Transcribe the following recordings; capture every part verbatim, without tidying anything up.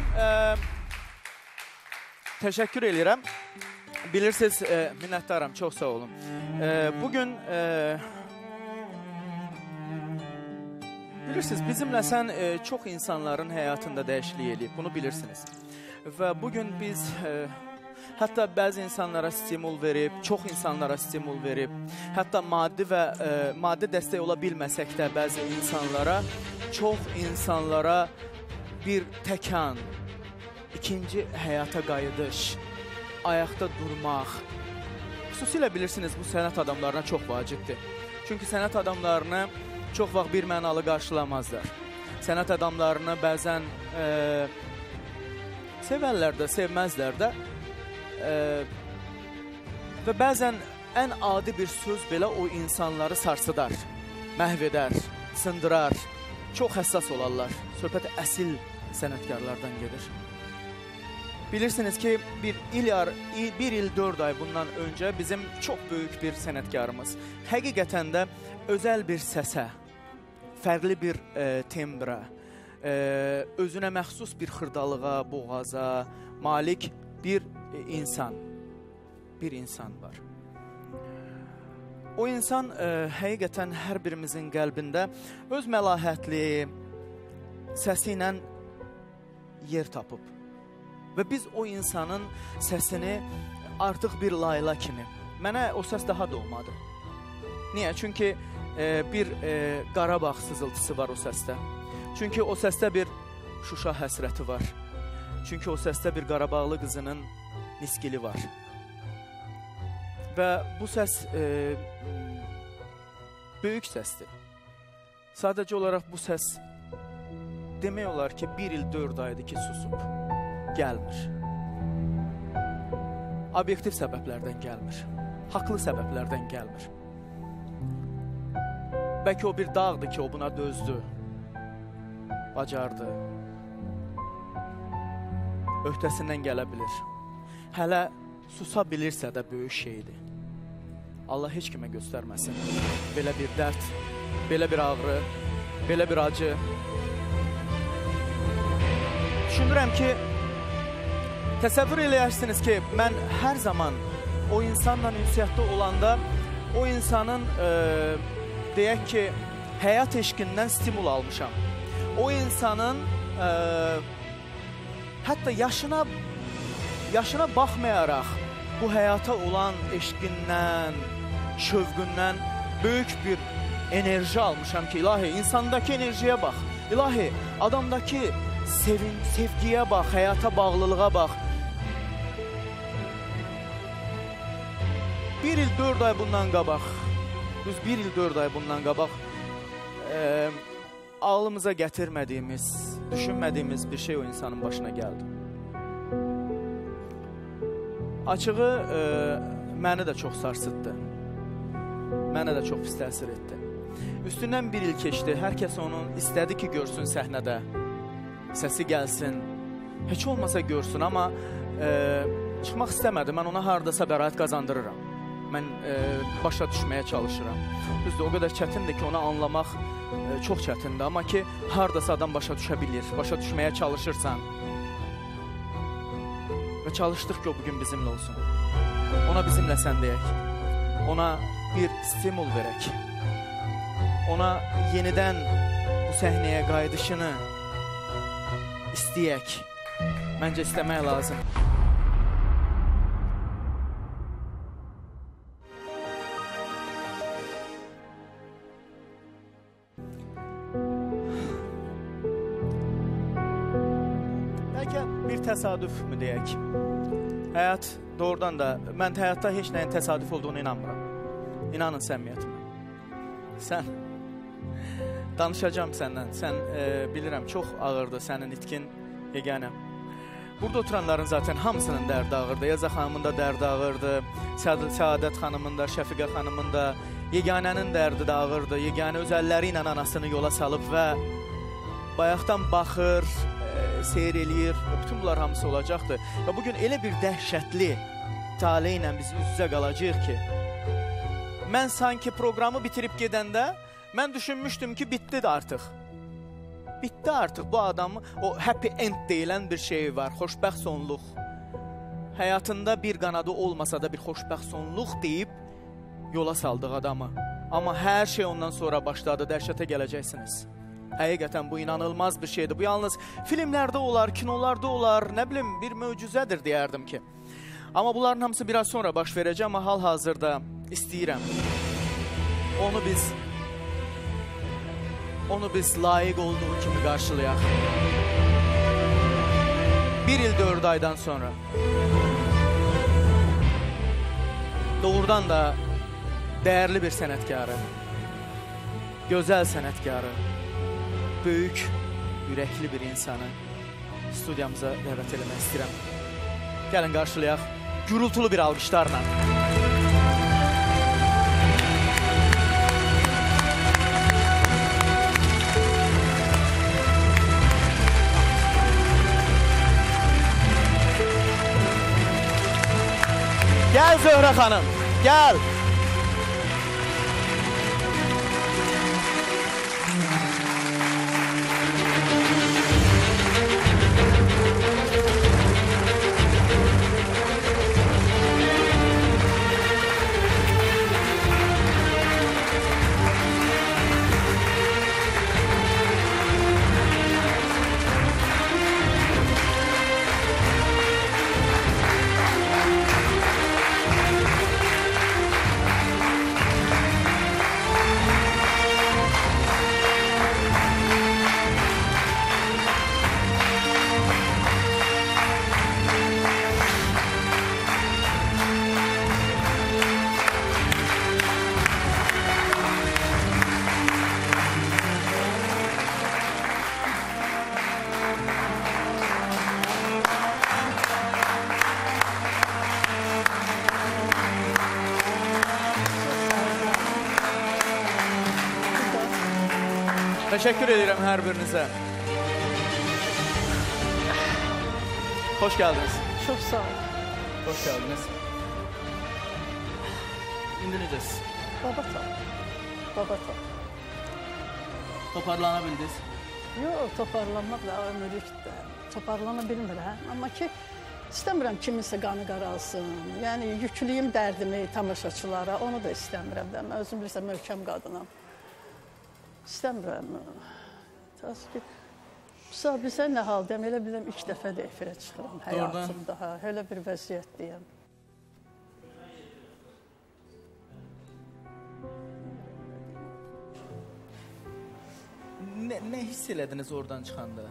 bugün e, təşəkkür edirəm. Bilirsiniz, e, minnətdaram, çox sağ olun. E, bugün e, bilirsiniz, bizimlə sən e, çox insanların həyatında dəyişiklik eləyib, bunu bilirsiniz. Və bugün biz e, hətta bəzi insanlara stimul verib, çox insanlara stimul verib, hətta maddi və e, maddi dəstək ola bilməsək də bəzi insanlara, çox insanlara bir təkan, ikinci həyata qayıdış, ayaqda durmaq. Xüsusilə bilirsiniz, bu sənət adamlarına çox vacibdir. Çünki sənət adamlarını çox vaxt bir mənalı qarşılamazlar. Sənət adamlarını bəzən e, sevərlər də, sevməzlər də. E, və bəzən ən adi bir söz belə o insanları sarsıdar, məhv edər, sındırar. Çox həssas olarlar. Söhbət əsil sənətkarlardan gedir. Bilirsiniz ki, bir il, bir il dörd ay bundan öncə bizim çox böyük bir sənətkarımız həqiqətən də özəl bir səsə, fərqli bir e, tembrə, e, özünə məxsus bir xırdalığa, boğaza malik bir e, insan, bir insan var. O insan e, həqiqətən hər birimizin qəlbində öz məlahətli səsi ilə yer tapıb. Və biz o insanın səsini artıq bir layla kimi, mənə o səs daha doğmadı. Niyə? Çünki e, bir e, Qarabağ sızıltısı var o səsdə. Çünki o səsdə bir Şuşa həsrəti var. Çünki o səsdə bir Qarabağlı qızının niskili var. Və bu səs e, böyük səsdir. Sadəcə olaraq bu səs demək olar ki, bir il dörd aydır ki, susub. Gəlmir. Obyektiv səbəblərdən gəlmir. Haqlı səbəblərdən gəlmir. Bəlkə o bir dağdır ki, o buna dözdü. Bacardı. Öhdəsindən gələ bilir. Hələ susa bilirsə də böyük şeydir. Allah heç kimə göstərməsin. Belə bir dərd, belə bir ağrı, belə bir acı. Düşünürəm ki, təsəvvür eləyərsiniz ki, mən hər zaman o insanla ünsiyyətdə olanda o insanın, e, deyək ki, həyat eşqindən stimul almışam. O insanın e, hətta yaşına, yaşına baxmayaraq bu həyata olan eşqindən, şövqündən böyük bir enerji almışam ki, ilahi, insandakı enerjiyə bax. İlahi, adamdakı sevin, sevgiyə bax, həyata bağlılığa bax. Bir il dörd ay bundan qabaq, düz bir il dörd ay bundan qabaq e, ağlımıza gətirmədiyimiz, düşünmədiyimiz bir şey o insanın başına gəldi. Açığı e, məni də çox sarsıtdı. Mənə də çox pis təsir etdi. Üstündən bir il keçdi, hər kəs onun istədi ki, görsün səhnədə, səsi gəlsin, heç olmasa görsün, amma e, çıxmaq istəmədi, mən ona haradasa bəraət qazandırıram. Mən e, başa düşməyə çalışıram. Düzdür, o qədər çətindir ki, onu anlamaq e, çox çətindir. Amma ki, haradasa adam başa düşə bilir, başa düşməyə çalışırsan. Və çalışdıq ki, o bugün bizimlə olsun. Ona bizimlə sən deyək. Ona bir stimul verək. Ona yenidən bu səhnəyə qayıdışını istəyək. Məncə istəmək lazım. Təsadüf mü deyək? Həyat doğrudan da, mən həyatda heç nəyin təsadüf olduğunu inanmıram. İnanın səmimiyyətimə. Sən, danışacağım səndən, sən e, bilirəm, çox ağırdır sənin itkin yeganəm. Burada oturanların zaten hamısının dərdi ağırdı. Yaza xanımın da dərdi ağırdı, Səadət xanımın da, Şəfiqə xanımın da, yeganənin dərdi də ağırdı. Yeganə öz əlləri ilə anasını yola salıb və bayaqdan baxır, seyir eləyir və bütün bunlar hamısı olacaqdır. Və bugün elə bir dəhşətli tale ilə biz üz-üzə qalacağıq ki, mən sanki proqramı bitirib gedəndə mən düşünmüşdüm ki, bitdi də artıq. Bitdi artıq bu adamın, o happy end deyilən bir şey var, xoşbəxt sonluq. Həyatında bir qanadı olmasa da bir xoşbəxt sonluq deyib yola saldıq adamı. Amma hər şey ondan sonra başladı, dəhşətə gələcəksiniz. Həqiqətən bu inanılmaz bir şeydir. Bu yalnız filmlərdə olar, kinolarda olar, nə bilim bir möcüzədir deyərdim ki. Amma bunların hamısı biraz sonra baş verəcək, amma hal-hazırda istəyirəm. Onu biz onu biz layiq olduğu kimi qarşılayaq. Bir il dörd aydan sonra. Doğrudan da dəyərli bir sənətkarı, gözəl sənətkarı, böyük, ürəkli bir insanı studiyamıza dəvət eləmək istəyirəm. Gəlin qarşılayaq gürültülü bir alqışlarla. Gəl Zöhrə xanım, gəl. Teşekkür ederim her birinize. Hoş geldiniz. Çok sağ olun. Hoş geldiniz. İndireceğiz. Baba sağ ol. Baba sağ ol. Toparlanabildiniz. Yok, toparlanmakla ömürlükdə. Toparlana bilmirəm. Amma ki, istəmirəm kiminsə qanı qaralsın. Yəni, yüklüyüm dərdimi tamaşaçılara, onu da istəmirəm. Mən özüm bilirsən, möhkəm qadınam. İstəmirəm. Təəssüf ki, bizə nə haldayım, elə biləm ilk dəfə də efirə çıxıram həyatımda. Elə bir vəziyyətdəyəm. Nə, nə hiss elədiniz oradan çıxanda?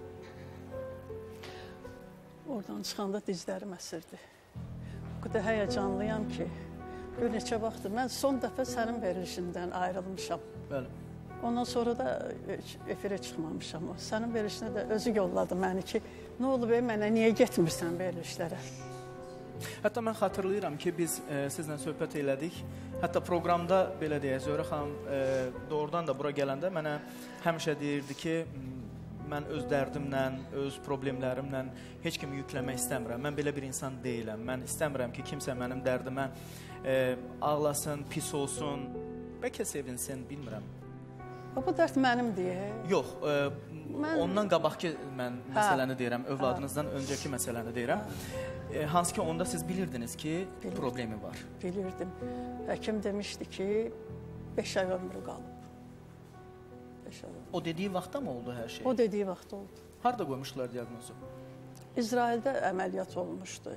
Oradan çıxanda dizlərim əsirdi. O qədər həyəcanlıyam ki, bir neçə vaxtdır. Mən son dəfə sənin verilişindən ayrılmışam. Bəli. Ondan sonra da efirə çıxmamışam. Sənin verilişinə də özü yolladı məni ki, nə olub, mənə niyə getmirsən verilişlərə? Hətta mən xatırlayıram ki, biz e, sizlə söhbət elədik. Hətta proqramda, belə deyək, Zöhrə xanım e, doğrudan da bura gələndə mənə həmişə deyirdi ki, mən öz dərdimlə, öz problemlərimlə heç kimi yükləmək istəmirəm. Mən belə bir insan deyiləm. Mən istəmirəm ki, kimsə mənim dərdimə e, ağlasın, pis olsun, bəlkə sevinsin, bilmirəm. Bu dərd mənim deyə. Yox, e, mən... ondan qabaqki mən məsələni deyirəm, övladınızdan hə. öncəki məsələni deyirəm. E, hansı ki, onda siz bilirdiniz ki, Bilirdim. problemi var. Bilirdim. Həkim demişdi ki, beş ay ömrü qalıb. Beş ay ömrü. O dediyi vaxtda mı oldu hər şey? O dediyi vaxtda oldu. Harada qoymuşdular diaqnozu? İsraildə əməliyyat olmuşdu.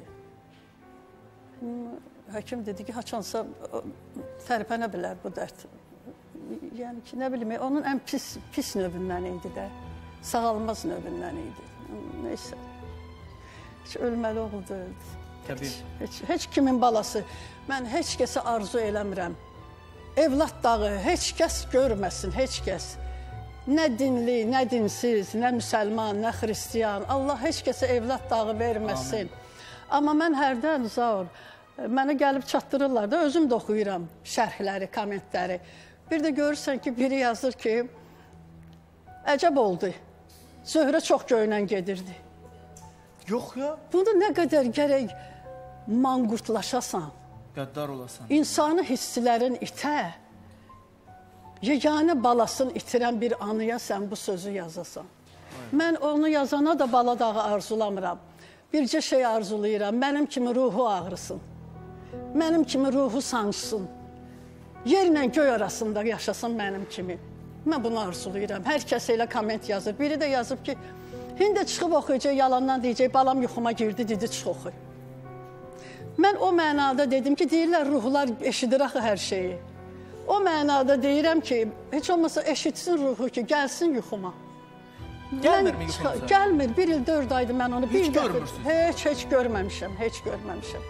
Həkim dedi ki, haçansa tərpənə bilər bu dərd. Yəni ki, nə bilim, onun ən pis, pis növündən idi də. Sağalmaz növündən idi. Neysə. Heç ölməli oldu. Təbii. Heç, heç kimin balası. Mən heç kəsə arzu eləmirəm. Evlad dağı heç kəs görməsin, heç kəs. Nə dinli, nə dinsiz, nə müsəlman, nə xristiyan. Allah heç kəsə evlad dağı verməsin. Amin. Amma mən hərdən zaur, mənə gəlib çatdırırlar da, özüm də oxuyuram şərhləri, kommentləri. Bir də görürsən ki, biri yazır ki, əcəb oldu, Zöhrə çox göynən gedirdi. Yox ya. Bunu nə qədər gərək manqurtlaşasan, qəddar olasan, insanı hissilərin itə, yeganə balasını itirən bir anıya sən bu sözü yazasan. Mən onu yazana da bala dağı arzulamıram. Bircə şey arzulayıram, mənim kimi ruhu ağrısın. Mənim kimi ruhu sancsın. Yerlə göy arasında yaşasın mənim kimi. Mən bunu arzulayıram. Hər kəs elə komment yazır. Biri də yazıb ki, hindi çıxıb oxuyacaq, yalandan deyəcək, balam yuxuma girdi, dedi, çıx oxuy. Mən o mənada dedim ki, deyirlər, ruhlar eşidir axı hər şeyi. O mənada deyirəm ki, heç olmasa eşitsin ruhu ki, gəlsin yuxuma. Gəlmirmi yuxumuza? Gəlmir. Bir il, dörd aydır mən onu bir dəfə... Heç görmürsünüz? Heç, heç görməmişəm, heç görməmişəm.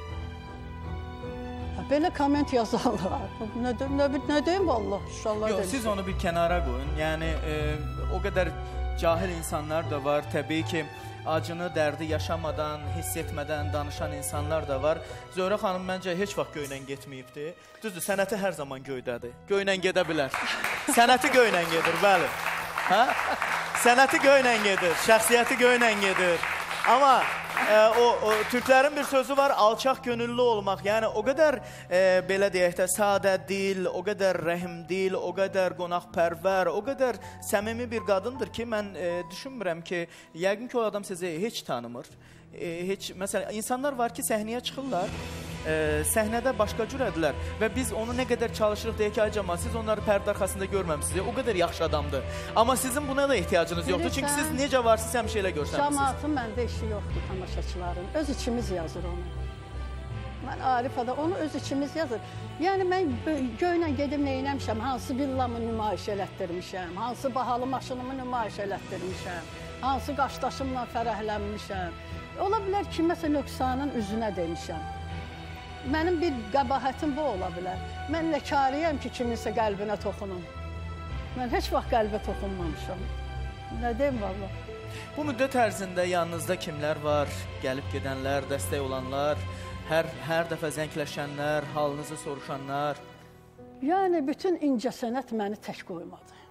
Belə komment yazarlar. Nə, nə, nə deyim valla? Yox, siz onu bir kənara qoyun. Yəni, e, o qədər cahil insanlar da var. Təbii ki, acını, dərdi yaşamadan, hiss etmədən danışan insanlar da var. Zöhrə xanım məncə heç vaxt göylə getməyibdir. Düzdür, sənəti hər zaman göydədir. Göylə gedə bilər. Sənəti göylə gedir, bəli. Hə? Sənəti göylə gedir, şəxsiyyəti göylə gedir. Amma e, o, o türklərin bir sözü var, alçaq gönüllü olmaq. Yəni o qədər e, belə deyək də sadə dil, o qədər rəhim dil, o qədər qonaqpərvər, o qədər səmimi bir qadındır ki, mən e, düşünmürəm ki, yəqin ki o adam sizi heç tanımır. E, heç məsələn insanlar var ki, səhnəyə çıxırlar. E, səhnədə başqa cürədilər və biz onu nə qədər çalışırıq deyək ki, ay cəmaət, siz onları pərdə arxasında görməmisiniz, o qədər yaxşı adamdır. Amma sizin buna da ehtiyacınız yoxdur, çünki siz necə varsınız, həmişə elə görsəmisiniz. Cəmaatın məndə işi yoxdur, tamaşaçıların. Öz içimiz yazır onu. Mən Arifada onu öz içimiz yazır. Yəni mən göylə gedib neynəmişəm, hansı villamı nümayiş elətdirmişəm, hansı bahalı maşınımı nümayiş elətdirmişəm, hansı qaşdaşımla fərəhlənmişəm. Ola bilər ki, məsələn, nöqsanın üzünə demişəm. Mənim bir qəbahətim bu ola bilər. Mən nəkariyəm ki, kiminsə qəlbinə toxunum. Mən heç vaxt qəlbə toxunmamışam. Nə deyim, valla? Bu müddət ərzində yanınızda kimlər var? Gəlib gedənlər, dəstək olanlar, hər, hər dəfə zəngləşənlər, halınızı soruşanlar? Yəni, bütün incəsənət məni tək qoymadı.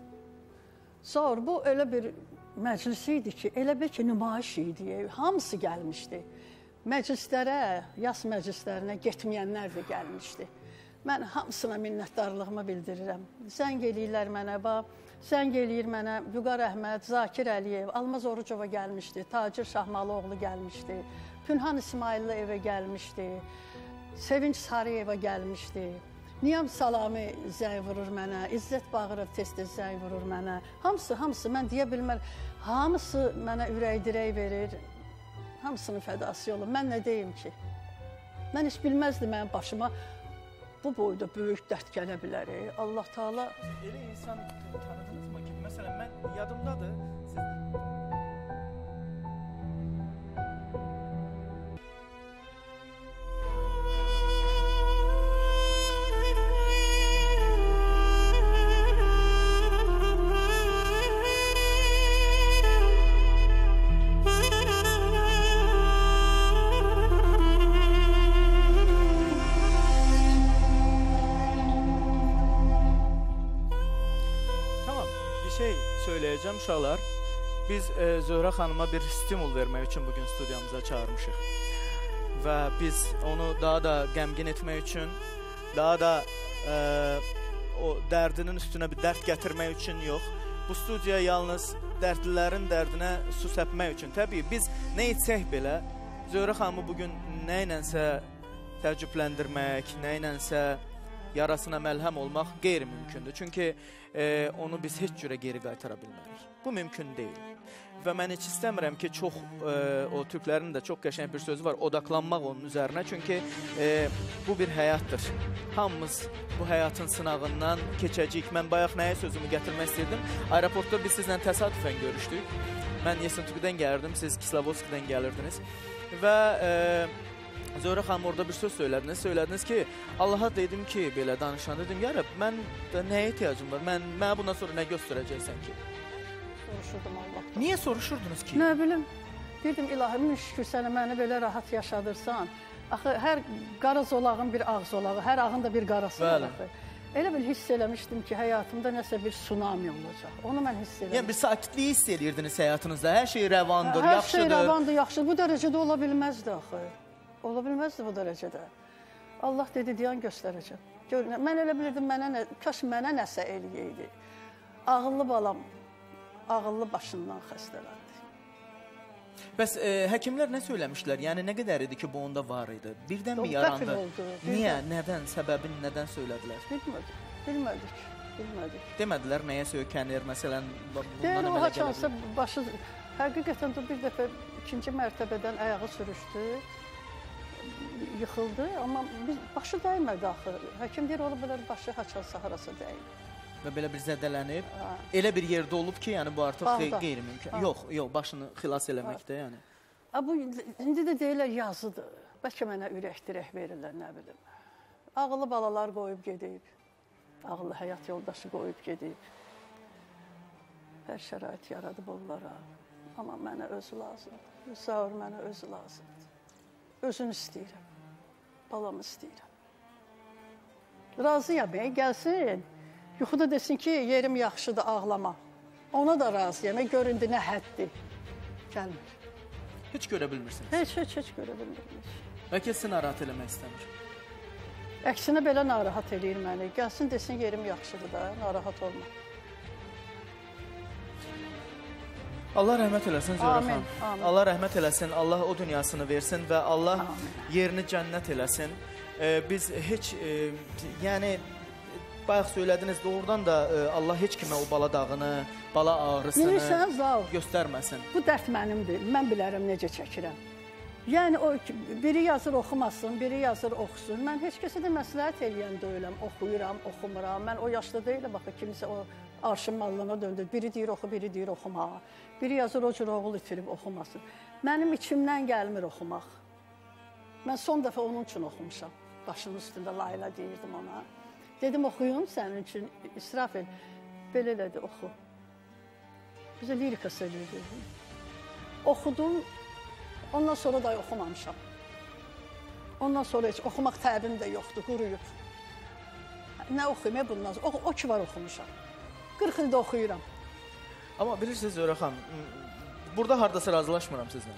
Sonra bu elə bir məclis idi ki, elə bir ki, nümayiş idi. Hamısı gəlmişdi. Məclislərə, yas məclislərinə getməyənlər də gəlmişdi. Mən hamısına minnətdarlığımı bildirirəm. Zəng eləyirlər mənə, bax, zəng eləyir mənə Vüqar Əhməd, Zakir Əliyev, Almaz Orucova gəlmişdi, Tacir Şahmalıoğlu gəlmişdi, Pünhan İsmailli evə gəlmişdi, Sevinç Sarıyeva gəlmişdi, Niyam Salami zəng vurur mənə, İzzət Bağırov tez-tez zəng vurur mənə. Hamısı, hamısı, mən deyə bilmər, hamısı mənə ürək dirək verir. Hamısının fədası olun. Mən nə deyim ki? Mən heç bilməzdim mənim başıma bu boyda böyük dərd gələ bilər. Allah Taala. Elə insan tanıdınızmı ki? Məsələn, mən yadımdadır. Siz... söyləyəcəm uşaqlar. Biz e, Zöhrə xanıma bir stimul vermək üçün bugün studiyamıza çağırmışıq. Və biz onu daha da qəmgin etmək üçün, daha da e, o dərdinin üstünə bir dərd gətirmək üçün yox. Bu studiya yalnız dərdlilərin dərdinə su səpmək üçün. Təbii biz nə etsək belə, Zöhrə xanımı bugün nə ilənsə təəccübləndirmək, nə ilənsə yarasına məlhəm olmaq qeyri-mümkündür. Çünki e, onu biz heç cürə geri qaytara bilmərik. Bu mümkün deyil. Və mən heç istəmirəm ki, çox, e, o türklərin də çox qəşəng bir sözü var, odaqlanmaq onun üzərinə. Çünki e, bu bir həyatdır. Hamımız bu həyatın sınağından keçəcəyik. Mən bayaq nəyə sözümü gətirmək istəyirdim? Aeroportda biz sizlə təsadüfən görüşdük. Mən Yesentüqdən gəlirdim, siz Kislovodskdən gəlirdiniz. Və... E, Zöhrə xanım orada bir söz söylədiniz. Söylədiniz ki, Allaha dedim ki, belə danışan dedim, ya Rəbb, mən də nəyə ehtiyacım var? Mən, mənə bundan sonra nə göstərəcəksən ki? Soruşurdum Allah'tan. Niyə soruşurdunuz ki? Nə bilim, dedim, ilahim şükür sənə məni belə rahat yaşadırsan. Axı, hər qara zolağın bir ağ zolağı, hər ağın da bir qarası var. Elə bil hiss eləmişdim ki, həyatımda nəsə bir tsunami olacaq. Onu mən hiss eləmişdim. Yəni, bir sakitliyi hiss eləyirdiniz həyatınızda. Hər şey rəvandır, hər yaxşıdır. Hər şey rəvandır, yaxşıdır. Bu dərəcədə ola bilməzdi axı. Ola bilməzdi bu dərəcədə. Allah dedi, deyən göstərəcəm. Gör, mən elə bilirdim, mənə nə, kaş mənə nəsə eləyəydi. Ağıllı balam, ağıllı başından xəstələndi. Bəs e, həkimlər nə söyləmişlər? Yəni nə qədər idi ki, bu onda var idi? Birdən mi Qəfil yarandı? oldu, Niyə? birdən. Nədən? Səbəbini nədən söylədilər? Bilmədik, bilmədik, bilmədik. Demədilər nəyə söykənir, məsələn, bundan Deyir, o əmələ haçansa gələ bilər. başı, həqiqətən də bir dəfə ikinci mərtəbədən ayağı sürüşdü, yıxıldı, amma biz, başı dəymədi axı. Həkim deyir, ola bilər başı haçansa harasa dəyib. Və belə bir zədələnib, Ha. elə bir yerdə olub ki, yəni bu artıq Bağda. qeyri-mümkün. Ha. Yox, yox, başını xilas eləməkdə, yəni. Ha, bu, indi də deyirlər yazıdır. Bəlkə mənə ürək-dirək verirlər, nə bilim. Ağıllı balalar qoyub gedib, ağıllı həyat yoldaşı qoyub gedib. Hər şərait yaradıb onlara. Amma mənə özü lazımdır. Zaur mənə özü lazımdır. Özünü istəyirəm. Balamı istəyirəm. Razıyam, ey, gəlsin. Yuxuda desin ki, yerim yaxşıdır, ağlama. Ona da razıyam, ey, göründü nə həddir. Gəlmir. Heç görə bilmirsiniz. Heç, heç, heç görə bilmirmiş. Bəlkə sizi narahat eləmək istəmir. Əksinə belə narahat eləyir məni. Gəlsin desin, yerim yaxşıdır da, narahat olma. Allah rəhmət eləsin Zöhrə Amin, xanım. amin. Allah rəhmət eləsin, Allah o dünyasını versin və Allah Amin. yerini cənnət eləsin. Ee, biz heç, e, yəni, bayaq söylədiniz, doğrudan da e, Allah heç kimə o bala dağını, bala ağrısını Bilirsən, Zaur, göstərməsin. bu dərd mənimdir. Mən bilərəm necə çəkirəm. Yəni, o, biri yazır oxumasın, biri yazır oxusun. Mən heç kəsə də məsləhət eləyən deyiləm. Oxuyuram, oxumuram. Mən o yaşda deyiləm, baxı, kimisə o arşın mallına döndür. Biri deyir oxu, biri deyir oxuma. Biri yazır o cür oğul itirib oxumasın. Mənim içimdən gəlmir oxumaq. Mən son dəfə onun üçün oxumuşam. Başının üstündə Layla deyirdim ona. Dedim, oxuyun sənin üçün, İsrafil. Belə elədi, oxu. Bizə lirika söylüyordu. Oxudum, ondan sonra da oxumamışam. Ondan sonra heç oxumaq təbim də yoxdur, quruyub. Nə oxuyum, bundan sonra? O, o ki var oxumuşam. qırx ildə oxuyuram. Amma bilirsiniz Zöhrə xanım, burada hardasa razılaşmıram sizlə.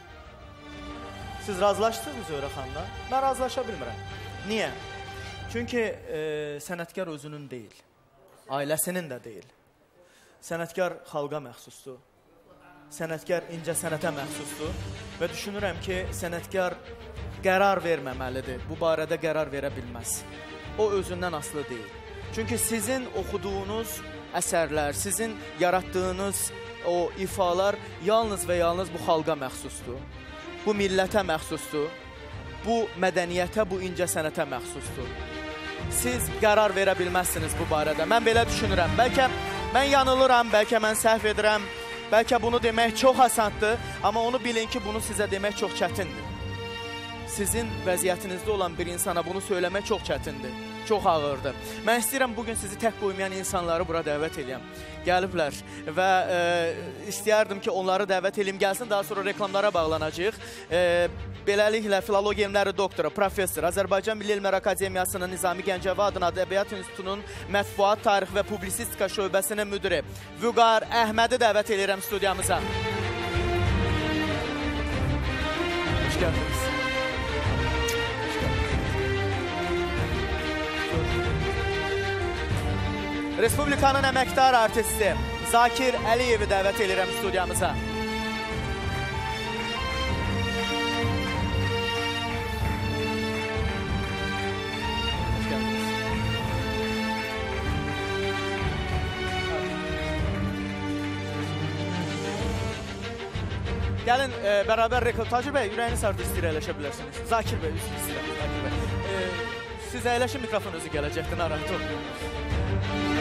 Siz razılaşdınızmı Zöhrə xanımla? Mən razılaşa bilmirəm. Niyə? Çünki e, sənətkar özünün deyil, ailəsinin də deyil. Sənətkar xalqa məxsusdur. Sənətkar incə sənətə məxsusdur. Və düşünürəm ki, sənətkar qərar verməməlidir. Bu barədə qərar verə bilməz. O özündən asılı deyil. Çünki sizin oxuduğunuz əsərlər, sizin yaratdığınız o ifalar yalnız və yalnız bu xalqa məxsusdur. Bu millətə məxsusdur. Bu mədəniyyətə, bu incə sənətə məxsusdur. Siz qərar verə bilməzsiniz bu barədə. Mən belə düşünürəm. Bəlkə mən yanılıram, bəlkə mən səhv edirəm. Bəlkə bunu demək çox asandır, amma onu bilin ki, bunu sizə demək çox çətindir. Sizin vəziyyətinizdə olan bir insana bunu söyləmək çox çətindir, çox ağırdır. Mən istəyirəm bugün sizi tək qoymayan insanları bura dəvət edəyəm. Gəliblər və e, istəyərdim ki, onları dəvət edeyim, gəlsin, daha sonra reklamlara bağlanacaq. E, beləliklə, filologiya elmləri doktoru, professor, Azərbaycan Milli Elmlər Akademiyasının Nizami Gəncəvi adına Ədəbiyyat İnstitutunun Mətbuat, Tarix və Publisistika şöbəsinin müdiri Vüqar Əhmədi dəvət edirəm studiyamıza. Hoş gəldiniz. Respublikanın əməkdar artisti Zakir Əliyevi dəvət edirəm studiyamıza. Gəlin, e, bərabər reklam. Tacir bəy, ürəyiniz artıq istəyir əyləşə bilərsiniz. Zakir bəy, istəyirəm. Zakir bəy. E, siz əyləşin, mikrofon özü gələcəkdir, narahat olun.